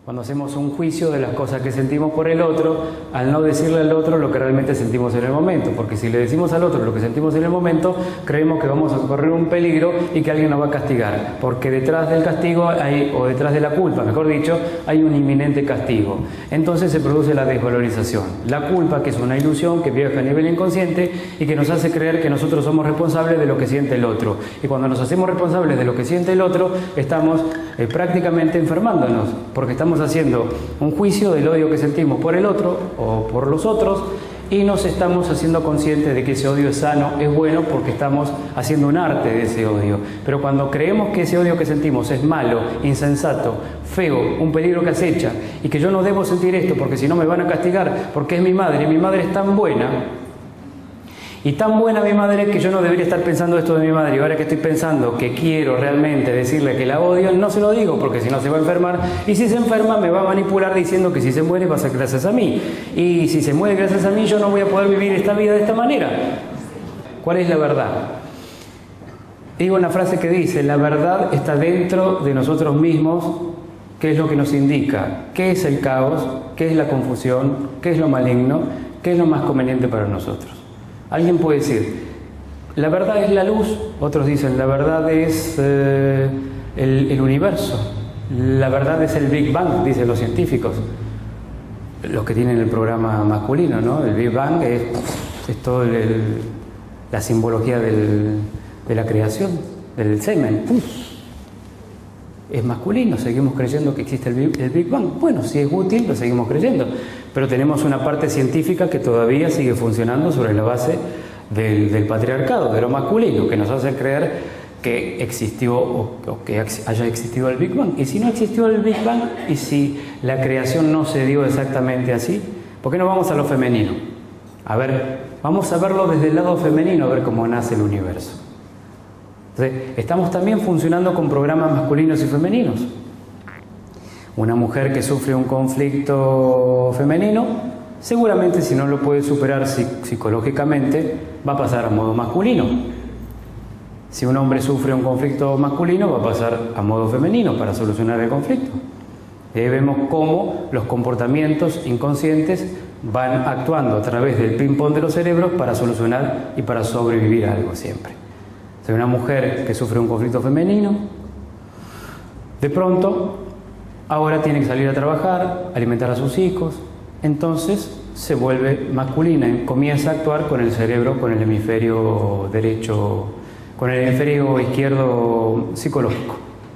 Cuando hacemos un juicio de las cosas que sentimos por el otro, al no decirle al otro lo que realmente sentimos en el momento. Porque si le decimos al otro lo que sentimos en el momento, creemos que vamos a correr un peligro y que alguien nos va a castigar. Porque detrás del castigo o detrás de la culpa, mejor dicho, hay un inminente castigo. Entonces se produce la desvalorización. La culpa, que es una ilusión que viaja a nivel inconsciente y que nos hace creer que nosotros somos responsables de lo que siente el otro. Y cuando nos hacemos responsables de lo que siente el otro, estamos prácticamente enfermándonos, porque estamos haciendo un juicio del odio que sentimos por el otro o por los otros y nos estamos haciendo conscientes de que ese odio es sano, es bueno, porque estamos haciendo un arte de ese odio. Pero cuando creemos que ese odio que sentimos es malo, insensato, feo, un peligro que acecha y que yo no debo sentir esto porque si no me van a castigar porque es mi madre y mi madre es tan buena, y tan buena mi madre que yo no debería estar pensando esto de mi madre, y ahora que estoy pensando que quiero realmente decirle que la odio, no se lo digo porque si no se va a enfermar, y si se enferma me va a manipular diciendo que si se muere va a ser gracias a mí, y si se muere gracias a mí yo no voy a poder vivir esta vida de esta manera. ¿Cuál es la verdad? Digo una frase que dice: la verdad está dentro de nosotros mismos, que es lo que nos indica qué es el caos, qué es la confusión, qué es lo maligno, qué es lo más conveniente para nosotros. Alguien puede decir, la verdad es la luz, otros dicen, la verdad es el universo, la verdad es el Big Bang, dicen los científicos, los que tienen el programa masculino, ¿no? El Big Bang es toda la simbología de la creación, del semen. Es masculino, seguimos creyendo que existe el Big Bang. Bueno, si es útil, lo seguimos creyendo. Pero tenemos una parte científica que todavía sigue funcionando sobre la base del patriarcado, de lo masculino, que nos hace creer que existió o que haya existido el Big Bang. Y si no existió el Big Bang, y si la creación no se dio exactamente así, ¿por qué no vamos a lo femenino? A ver, vamos a verlo desde el lado femenino, a ver cómo nace el universo. Entonces, estamos también funcionando con programas masculinos y femeninos. Una mujer que sufre un conflicto femenino, seguramente si no lo puede superar psicológicamente, va a pasar a modo masculino. Si un hombre sufre un conflicto masculino, va a pasar a modo femenino para solucionar el conflicto. Y ahí vemos cómo los comportamientos inconscientes van actuando a través del ping-pong de los cerebros para solucionar y para sobrevivir a algo siempre. Si una mujer que sufre un conflicto femenino, de pronto ahora tiene que salir a trabajar, alimentar a sus hijos, entonces se vuelve masculina, comienza a actuar con el cerebro, con el hemisferio derecho, con el hemisferio izquierdo psicológico.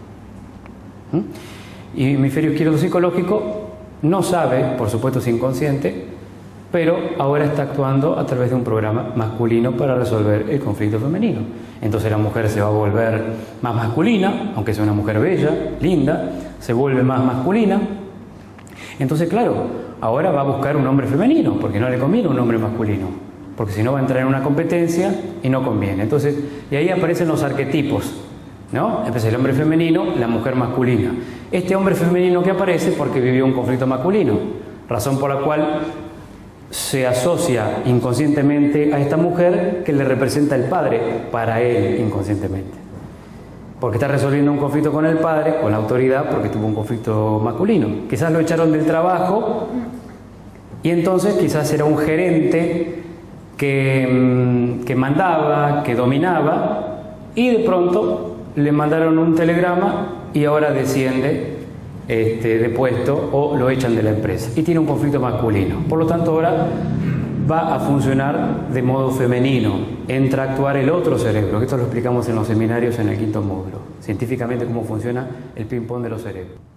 Y el hemisferio izquierdo psicológico no sabe, por supuesto es inconsciente, pero ahora está actuando a través de un programa masculino para resolver el conflicto femenino. Entonces la mujer se va a volver más masculina, aunque sea una mujer bella, linda, se vuelve más masculina. Entonces, claro, ahora va a buscar un hombre femenino, porque no le conviene un hombre masculino, porque si no va a entrar en una competencia y no conviene. Entonces, y ahí aparecen los arquetipos, ¿no? Empieza el hombre femenino, la mujer masculina. Este hombre femenino que aparece porque vivió un conflicto masculino, razón por la cual se asocia inconscientemente a esta mujer que le representa el padre para él inconscientemente. Porque está resolviendo un conflicto con el padre, con la autoridad, porque tuvo un conflicto masculino. Quizás lo echaron del trabajo y entonces quizás era un gerente que mandaba, que dominaba, y de pronto le mandaron un telegrama y ahora desciende de puesto o lo echan de la empresa y tiene un conflicto masculino. Por lo tanto, ahora va a funcionar de modo femenino, entra a actuar el otro cerebro, que esto lo explicamos en los seminarios en el 5.º módulo, científicamente cómo funciona el ping-pong de los cerebros.